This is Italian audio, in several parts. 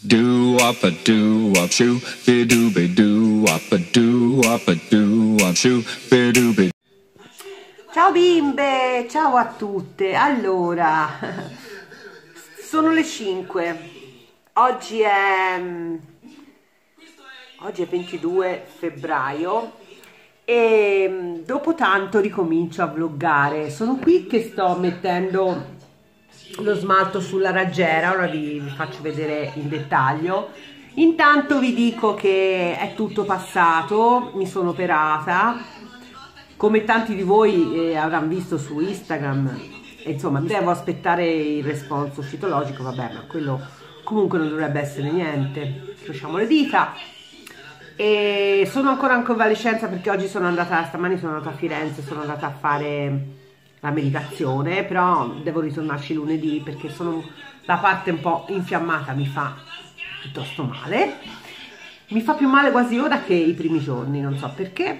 Do up a do up shoo, be do up a do up a do up shoo, be do. Ciao bimbe, ciao a tutte. Allora, sono le 5. Oggi è 22 febbraio e dopo tanto ricomincio a vloggare. Sono qui che sto mettendo lo smalto sulla raggiera, ora vi faccio vedere in dettaglio. Intanto vi dico che è tutto passato, mi sono operata, come tanti di voi avranno visto su Instagram, e insomma devo aspettare il responso citologico, vabbè, ma quello comunque non dovrebbe essere niente, crociamo le dita. E sono ancora in convalescenza perché oggi stamani sono andata a Firenze, sono andata a fare la medicazione, però devo ritornarci lunedì perché la parte un po' infiammata mi fa piuttosto male, mi fa più male quasi ora che i primi giorni, non so perché.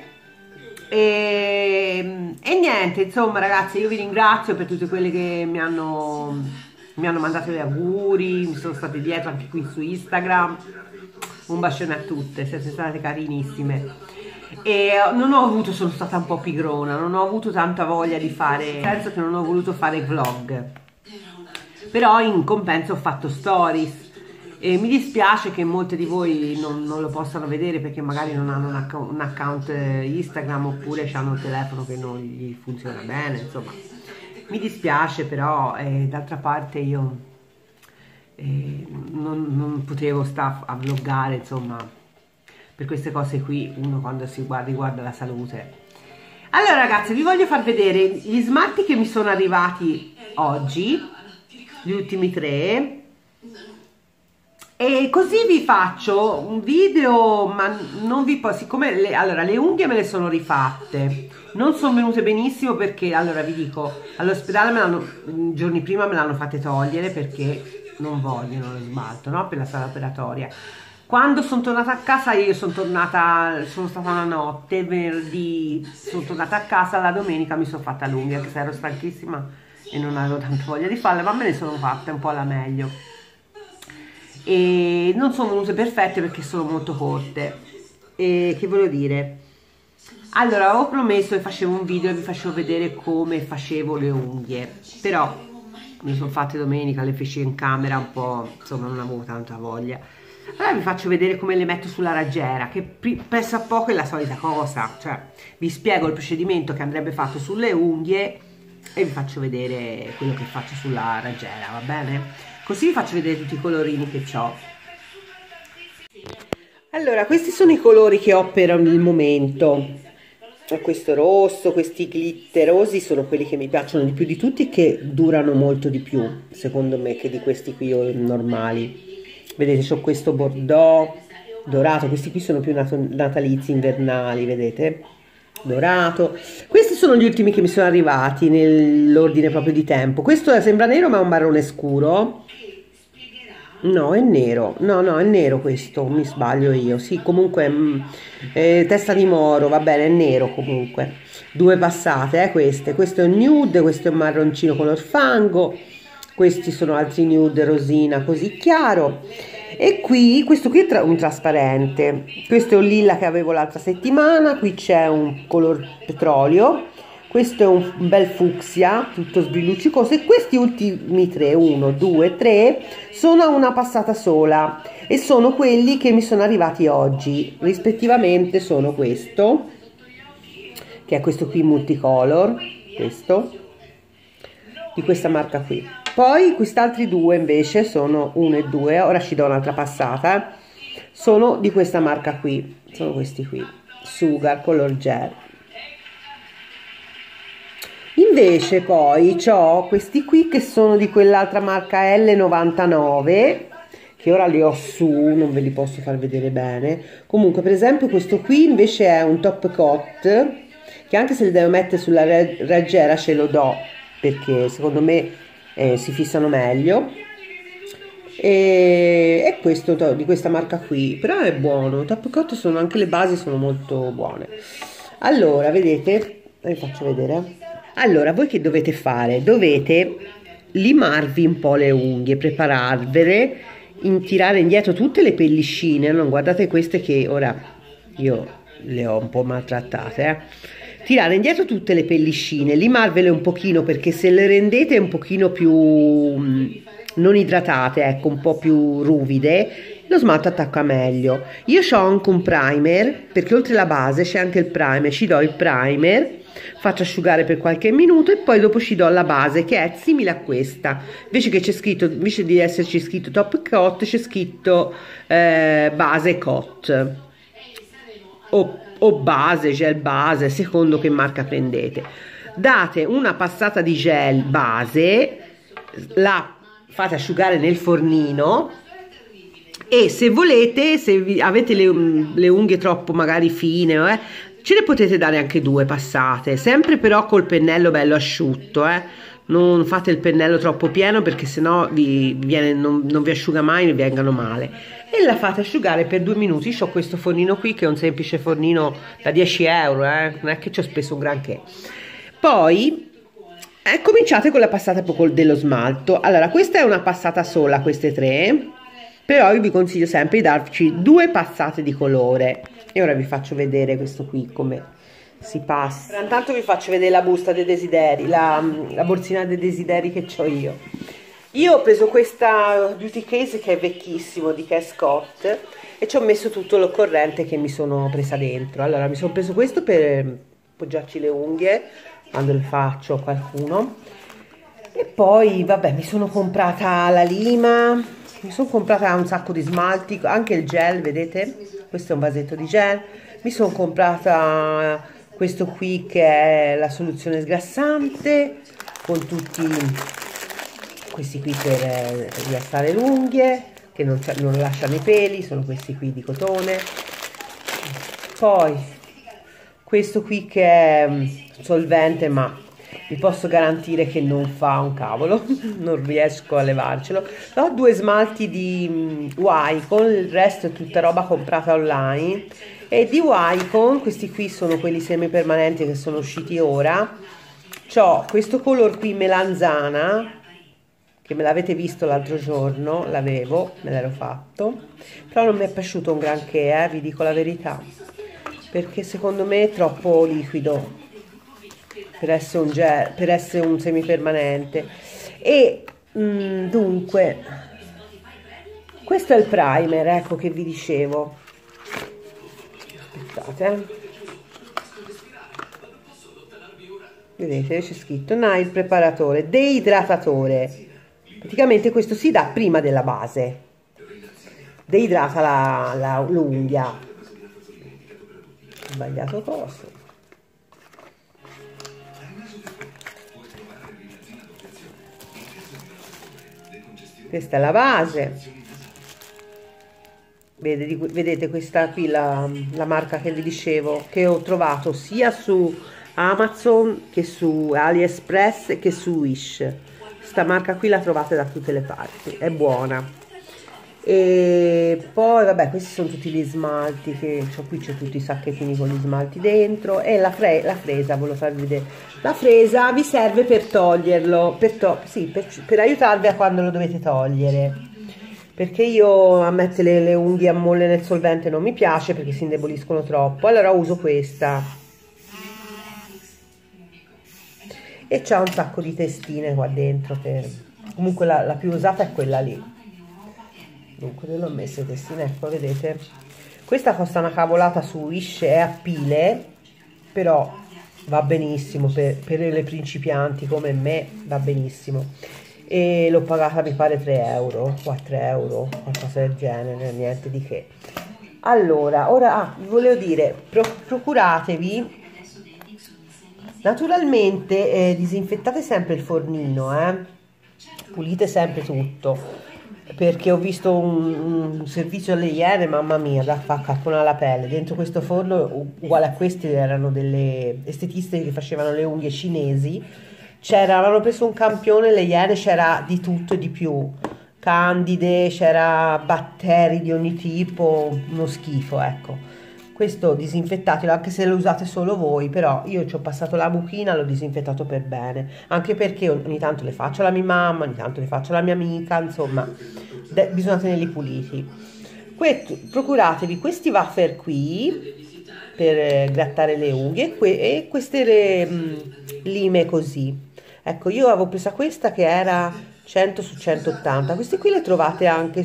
E niente, insomma ragazzi, io vi ringrazio per tutte quelle che mi hanno mandato gli auguri, mi sono state dietro anche qui su Instagram. Un bacione a tutte, siete state carinissime. E sono stata un po' pigrona, non ho avuto tanta voglia di fare, nel senso che non ho voluto fare vlog, però in compenso ho fatto stories e mi dispiace che molte di voi non lo possano vedere perché magari non hanno un account Instagram oppure hanno un telefono che non gli funziona bene, insomma mi dispiace, però d'altra parte io non potevo stare a vloggare, insomma, per queste cose qui uno quando riguarda la salute. Allora ragazzi, vi voglio far vedere gli smalti che mi sono arrivati oggi, gli ultimi 3, e così vi faccio un video, ma non vi posso, siccome le unghie me le sono rifatte, non sono venute benissimo perché, allora vi dico, all'ospedale giorni prima me l'hanno fatte togliere perché non vogliono lo smalto, no? Per la sala operatoria. Quando sono tornata a casa, sono stata una notte, venerdì sono tornata a casa, la domenica mi sono fatta l'unghia, anche se ero stanchissima e non avevo tanta voglia di farle, ma me ne sono fatte un po' alla meglio. E non sono venute perfette perché sono molto corte. E che volevo dire? Allora, avevo promesso che facevo un video e vi facevo vedere come facevo le unghie, però me le sono fatte domenica, le feci in camera un po', insomma non avevo tanta voglia. Allora vi faccio vedere come le metto sulla raggiera, che penso a poco è la solita cosa, cioè vi spiego il procedimento che andrebbe fatto sulle unghie e vi faccio vedere quello che faccio sulla raggiera, va bene? Così vi faccio vedere tutti i colorini che ho. Allora, questi sono i colori che ho per il momento. Questo rosso, questi glitterosi sono quelli che mi piacciono di più di tutti e che durano molto di più, secondo me, che di questi qui normali. Vedete, c'ho questo bordeaux dorato, questi qui sono più natalizi, invernali, vedete? Dorato. Questi sono gli ultimi che mi sono arrivati nell'ordine proprio di tempo. Questo sembra nero ma è un marrone scuro. No, è nero. No, è nero questo, mi sbaglio io. Sì, comunque testa di moro, va bene, è nero comunque. 2 passate, queste. Questo è un nude, questo è un marroncino color fango. Questi sono altri nude rosina così chiaro. E qui, questo qui è un trasparente. Questo è un lilla che avevo l'altra settimana. Qui c'è un color petrolio. Questo è un bel fucsia, tutto sbrilluccicoso. E questi ultimi 3, 1, 2, 3, sono a una passata sola. E sono quelli che mi sono arrivati oggi. Rispettivamente sono questo, che è questo qui multicolor, questo, di questa marca qui. Poi quest'altri 2 invece sono 1 e 2, ora ci do un'altra passata, sono di questa marca qui, sono questi qui, Sugar Color Gel. Invece poi ho questi qui che sono di quell'altra marca L99, che ora li ho su, non ve li posso far vedere bene. Comunque per esempio questo qui invece è un top coat, che anche se li devo mettere sulla raggiera ce lo do, perché secondo me si fissano meglio, e questo di questa marca qui, però è buono. Top coat sono anche le basi, sono molto buone. Allora vedete, vi faccio vedere. Allora voi che dovete fare? Dovete limarvi un po' le unghie, prepararvele tirare indietro tutte le pellicine, non guardate queste che ora io le ho un po' maltrattate, tirare indietro tutte le pellicine, limarvele un pochino, perché se le rendete un pochino più non idratate, ecco, un po' più ruvide, lo smalto attacca meglio. Io ho anche un primer, perché oltre alla base c'è anche il primer, ci do il primer, faccio asciugare per qualche minuto e poi dopo ci do la base, che è simile a questa, invece che c'è scritto, invece di esserci scritto top coat, c'è scritto base coat o base, gel base, secondo che marca prendete. Date una passata di gel base, la fate asciugare nel fornino, e se volete, se avete le unghie troppo magari fine, ce ne potete dare anche 2 passate, sempre però col pennello bello asciutto, non fate il pennello troppo pieno, perché sennò non vi asciuga mai, vi vengano male. E la fate asciugare per 2 minuti. Io ho questo fornino qui che è un semplice fornino da 10 euro, non è che ci ho speso un granché. Poi cominciate con la passata dello smalto. Allora, questa è una passata sola, queste 3, però io vi consiglio sempre di darci 2 passate di colore. E ora vi faccio vedere questo qui come si passa. Intanto vi faccio vedere la busta dei desideri, la borsina dei desideri che ho io. Io ho preso questa beauty case che è vecchissimo, di Kay Scott, e ci ho messo tutto l'occorrente che mi sono presa dentro. Allora, mi sono preso questo per appoggiarci le unghie quando le faccio a qualcuno, e poi vabbè, mi sono comprata la lima, mi sono comprata un sacco di smalti, anche il gel, vedete? Questo è un vasetto di gel. Mi sono comprata questo qui che è la soluzione sgrassante, con tutti questi qui per rilassare le unghie, che non lasciano i peli, sono questi qui di cotone. Poi questo qui che è solvente, ma vi posso garantire che non fa un cavolo, non riesco a levarcelo. Ho 2 smalti di Wycon, il resto è tutta roba comprata online, e di Wycon questi qui sono quelli semipermanenti che sono usciti ora. C'ho questo color qui melanzana, che me l'avete visto l'altro giorno, me l'ero fatto, però non mi è piaciuto un granché, vi dico la verità, perché secondo me è troppo liquido per essere un gel, per essere un semipermanente. E dunque questo è il primer, ecco, che vi dicevo. Aspettate, vedete, c'è scritto Nail preparatore deidratatore. Praticamente questo si dà prima della base, deidrata l'unghia. Ho sbagliato coso. Questa è la base. Vedete questa qui, la marca che vi dicevo, che ho trovato sia su Amazon che su AliExpress che su Wish. Questa marca qui la trovate da tutte le parti, è buona. E poi vabbè, questi sono tutti gli smalti che qui, c'è tutti i sacchettini con gli smalti dentro. E la fresa, volevo farvi vedere. La fresa vi serve per toglierlo, per aiutarvi a quando lo dovete togliere, perché io a mettere le unghie a molle nel solvente non mi piace, perché si indeboliscono troppo. Allora uso questa, e c'ha un sacco di testine qua dentro, comunque la più usata è quella lì. Dunque ne ho messe testine, ecco, vedete, questa costa una cavolata su Wish, è a pile, però va benissimo per le principianti come me, va benissimo, e l'ho pagata mi pare 3 euro, 4 euro, qualcosa del genere, niente di che. Allora, ora vi volevo dire, procuratevi naturalmente, disinfettate sempre il fornino, pulite sempre tutto, perché ho visto un servizio alle Iene, mamma mia, da fa accapponare la pelle. Dentro questo forno, uguale a questi, erano delle estetiste che facevano le unghie cinesi. Avevano preso un campione, le Iene, c'era di tutto e di più, candide, c'era batteri di ogni tipo, uno schifo, ecco. Questo disinfettatelo, anche se lo usate solo voi, però io ci ho passato la mucchina, l'ho disinfettato per bene, anche perché ogni tanto le faccio alla mia mamma, ogni tanto le faccio alla mia amica, insomma, bisogna tenerli puliti. Procuratevi questi wafer qui per grattare le unghie e queste lime così. Ecco, io avevo presa questa che era 100 su 180, queste qui le trovate anche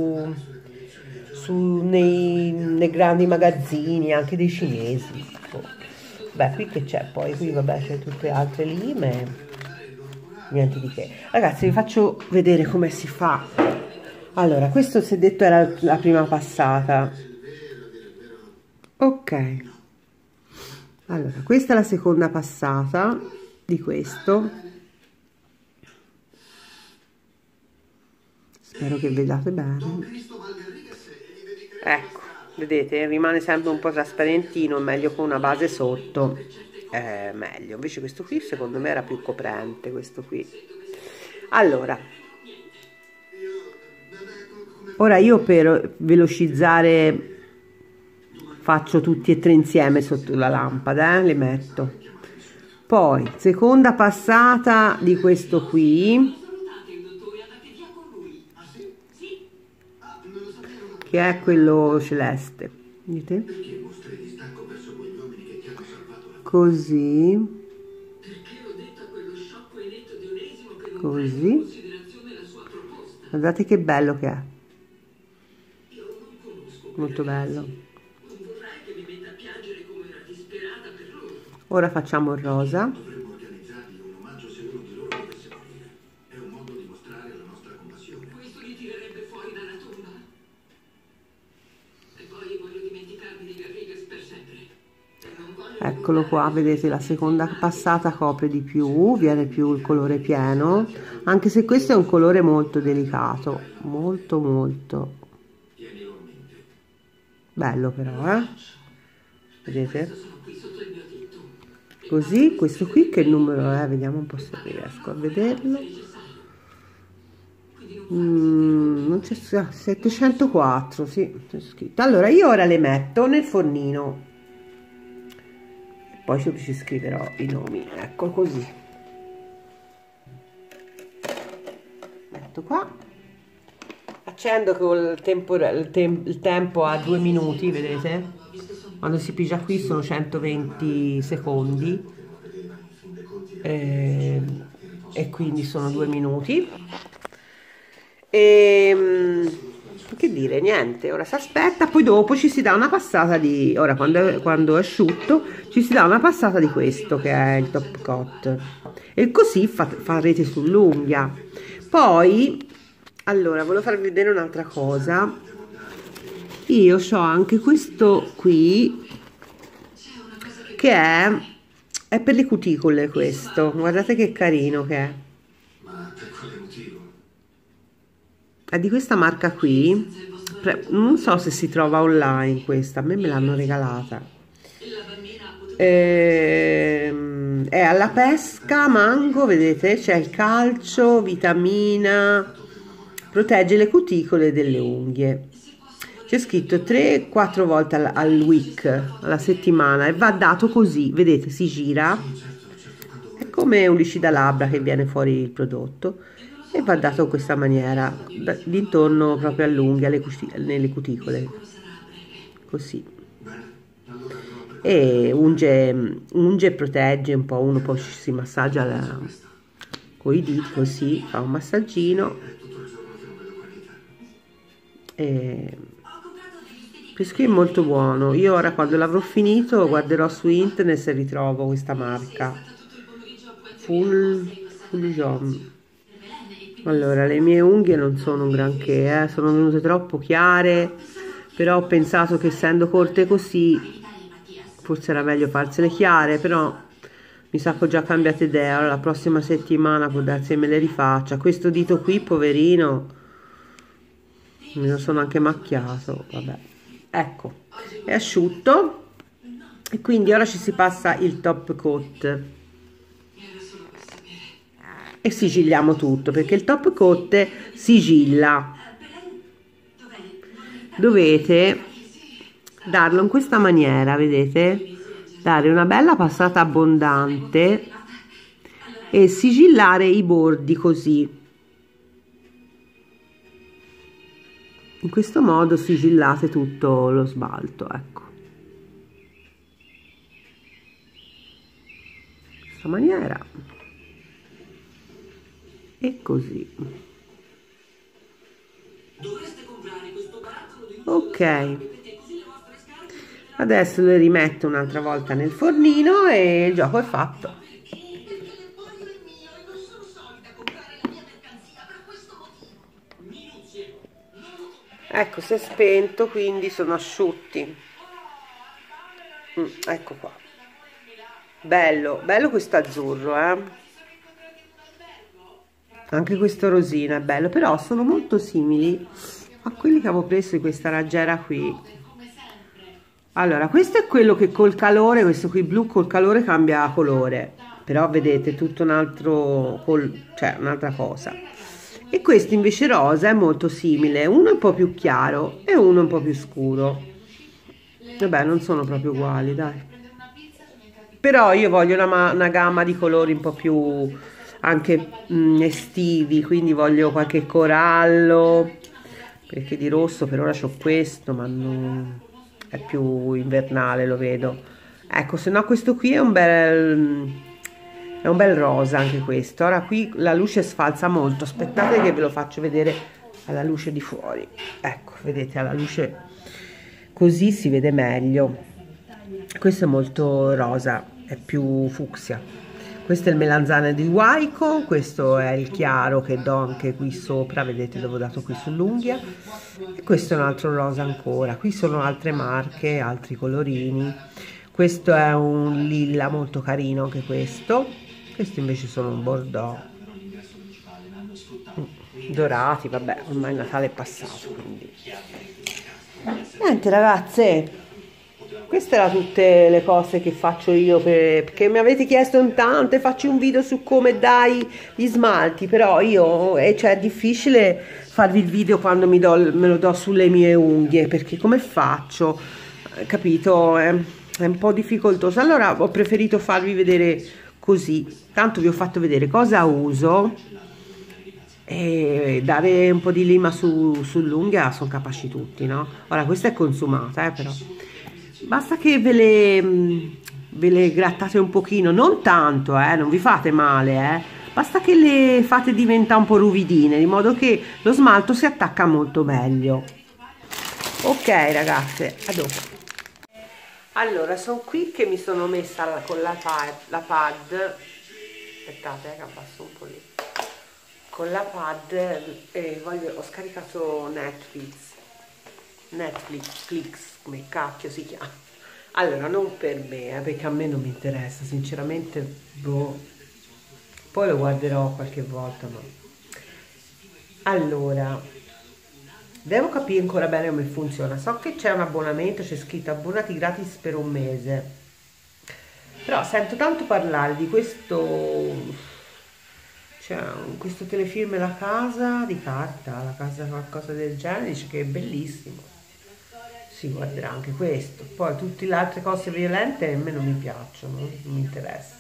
nei grandi magazzini, anche dei cinesi. Beh, qui che c'è poi? Qui vabbè c'è tutte altre lime, niente di che. Ragazzi, vi faccio vedere come si fa. Allora, questo si è detto era la prima passata. Ok. Allora, questa è la seconda passata di questo. Spero che vediate bene. Ecco, vedete, rimane sempre un po' trasparentino, meglio con una base sotto, meglio. Invece questo qui secondo me era più coprente, questo qui. Allora, ora io per velocizzare faccio tutti e tre insieme sotto la lampada, le metto. Poi, seconda passata di questo qui, che è quello celeste, vedete? Così, così, guardate che bello che è, molto bello. Ora facciamo il rosa. Eccolo qua, vedete, la seconda passata copre di più, viene più il colore pieno, anche se questo è un colore molto delicato, molto molto bello però, vedete? Così, questo qui che numero è? Vediamo un po' se riesco a vederlo. Non c'è 704, sì, c'è scritto. Allora, io ora le metto nel fornino. Poi ci scriverò i nomi, ecco così. Metto qua, accendo con il tempo a 2 minuti, vedete? Quando si pigia qui sono 120 secondi e quindi sono 2 minuti. Che dire, niente, ora si aspetta, poi dopo ci si dà una passata di, ora quando è asciutto ci si dà una passata di questo che è il top coat e così farete sull'unghia. Poi, allora, volevo farvi vedere un'altra cosa. Io ho anche questo qui che è per le cuticole, questo, guardate che carino che è. È di questa marca qui, non so se si trova online questa, a me l'hanno regalata. È alla pesca, mango, vedete, c'è il calcio, vitamina, protegge le cuticole delle unghie. C'è scritto 3-4 volte al week, alla settimana, e va dato così, vedete, si gira, è come un liscida labbra che viene fuori il prodotto. E va dato in questa maniera, d'intorno proprio all'unghia, nelle cuticole, così. E unge e protegge un po', uno poi si massaggia con i diti, così, fa un massaggino. Questo qui è molto buono, io ora quando l'avrò finito guarderò su internet se ritrovo questa marca. Full Jom. Allora, le mie unghie non sono un granché, sono venute troppo chiare, però ho pensato che essendo corte così, forse era meglio farsele chiare, però mi sa che ho già cambiato idea, allora la prossima settimana può darsi che me le rifaccia. Questo dito qui, poverino, me lo sono anche macchiato, vabbè. Ecco, è asciutto, e quindi ora ci si passa il top coat. E sigilliamo tutto perché il top coat sigilla. Dovete darlo in questa maniera, vedete? Dare una bella passata abbondante e sigillare i bordi così. In questo modo sigillate tutto lo smalto, ecco. In questa maniera. E così. Ok. Adesso le rimetto un'altra volta nel fornino e il gioco è fatto. Ecco, si è spento, quindi sono asciutti. Ecco qua. Bello, bello questo azzurro, Anche questo rosino è bello, però sono molto simili a quelli che avevo preso di questa raggiera qui. Allora, questo è quello che col calore, questo qui blu col calore cambia colore, però vedete tutto un altro, cioè un'altra cosa. E questo invece rosa è molto simile, uno è un po' più chiaro e uno un po' più scuro. Vabbè, non sono proprio uguali, dai. Però io voglio una gamma di colori un po' più anche estivi, quindi voglio qualche corallo, perché di rosso per ora c'ho questo, ma non è più invernale, lo vedo. Ecco, se no questo qui è un bel rosa anche questo. Ora qui la luce sfalza molto, aspettate che ve lo faccio vedere alla luce di fuori. Ecco, vedete, alla luce così si vede meglio. Questo è molto rosa, è più fucsia. Questo è il melanzane di Waiko, questo è il chiaro che do anche qui sopra, vedete dove ho dato qui sull'unghia, e questo è un altro rosa ancora. Qui sono altre marche, altri colorini. Questo è un lilla molto carino anche questo. Questi invece sono un bordeaux dorati, vabbè, ormai il Natale è passato, quindi niente ragazze, queste erano tutte le cose che faccio io perché mi avete chiesto in tante, faccio un video su come dai gli smalti, però io cioè, è difficile farvi il video quando me lo do sulle mie unghie, perché come faccio? Capito? È un po' difficoltoso, allora ho preferito farvi vedere così, tanto vi ho fatto vedere cosa uso e dare un po' di lima sull'unghia sono capaci tutti, no? Ora questa è consumata, però basta che ve le grattate un pochino, non tanto, non vi fate male, basta che le fate diventare un po' ruvidine, di modo che lo smalto si attacca molto meglio. Ok ragazze, a dopo. Allora, sono qui che mi sono messa con la pad, aspettate che abbasso un po' lì, con la pad e ho scaricato Netflix, come cacchio si chiama. Allora, non per me, perché a me non mi interessa, sinceramente, boh. Poi lo guarderò qualche volta, ma... Allora, devo capire ancora bene come funziona. So che c'è un abbonamento, c'è scritto abbonati gratis per un mese. Però sento tanto parlare di questo... C'è questo telefilm La Casa di Carta, La Casa qualcosa del genere, dice che è bellissimo. Si guarderà anche questo. Poi tutte le altre cose violente a me non mi piacciono, non mi interessa.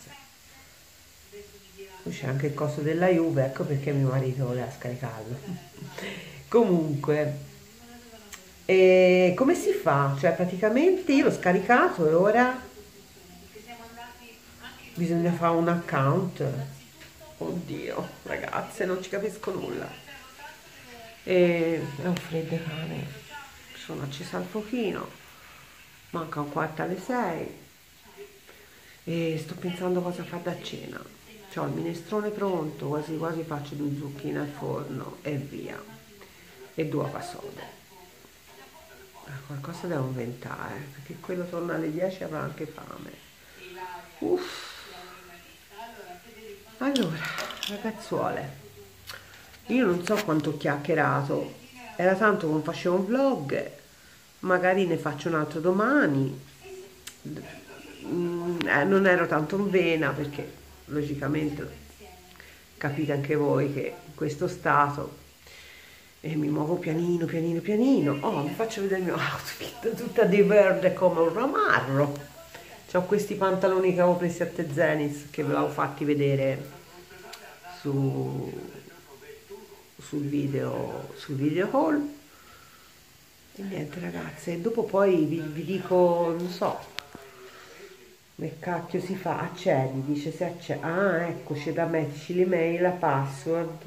Poi c'è anche il coso della Juve, ecco perché mio marito voleva scaricarlo. Comunque, come si fa? Cioè praticamente io l'ho scaricato e ora bisogna fare un account. Oddio, ragazze, non ci capisco nulla. È un freddo cane. Sono accesa al fuochino. Manca un quarto alle 6. E sto pensando cosa fare da cena. C'ho il minestrone pronto, quasi quasi faccio 2 zucchine al forno e via. E 2 uova sode. Qualcosa devo inventare, perché quello torna alle 10 e avrà anche fame. Uff. Allora, ragazzuole, io non so quanto ho chiacchierato, era tanto che non facevo un vlog, magari ne faccio un altro domani, non ero tanto in vena perché logicamente capite anche voi che in questo stato e mi muovo pianino pianino pianino. Oh, vi faccio vedere il mio outfit tutta di verde come un ramarro. C'ho questi pantaloni che avevo presi a Tezenis, che ve l'avevo fatti vedere sul video haul. E niente ragazze, dopo poi vi dico, non so, che cacchio si fa? Accedi, dice se accedi. Ah, ecco, c'è da metterci l'email, la password.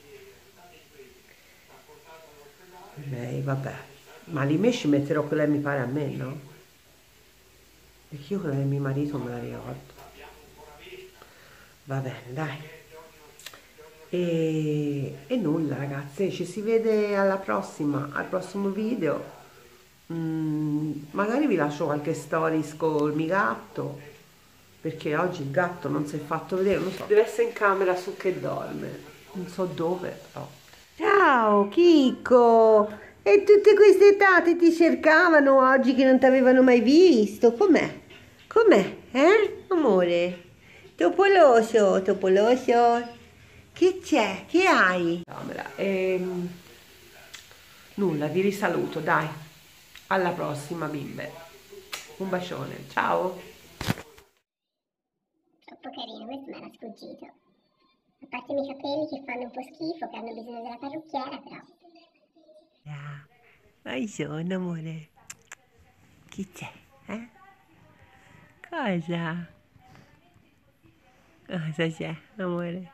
Lei, vabbè. Ma l'email ci metterò quella che mi pare a me, no? Perché io quella del mio marito me la ricordo. Va bene, dai. E nulla ragazze, ci si vede alla prossima, al prossimo video. Magari vi lascio qualche stories col mio gatto, perché oggi il gatto non si è fatto vedere, non so, deve essere in camera su che dorme, non so dove però. Ciao Chicco! E tutte queste tate ti cercavano oggi che non ti avevano mai visto, com'è? Com'è? Amore? Topoloso, topoloso? Che c'è? Che hai? Camera. Nulla, vi risaluto, dai. Alla prossima, bimbe. Un bacione, ciao. Troppo carino, questo mi era sfuggito. A parte i miei capelli che fanno un po' schifo, che hanno bisogno della parrucchiera, però. Hai sonno, amore? Chi c'è? Cosa? Cosa c'è, amore?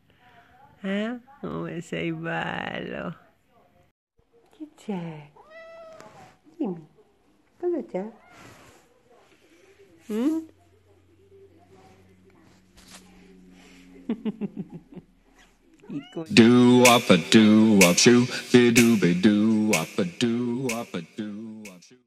Come sei bello. Chi c'è? Dimmi, cosa c'è? Do up a do up shoe, be do up a do up a do.